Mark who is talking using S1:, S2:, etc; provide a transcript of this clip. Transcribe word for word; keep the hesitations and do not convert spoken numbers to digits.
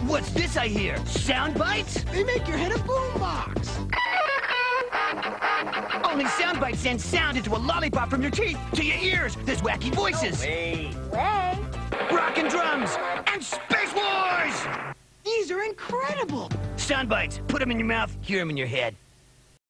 S1: What's this I hear? Sound bites?
S2: They make your head a boombox.
S1: Only sound bites send sound into a lollipop from your teeth to your ears. There's wacky voices.
S3: No way.
S4: Way.
S1: Rockin' drums. And Space Wars!
S2: These are incredible.
S1: Sound bites. Put them in your mouth, hear them in your head.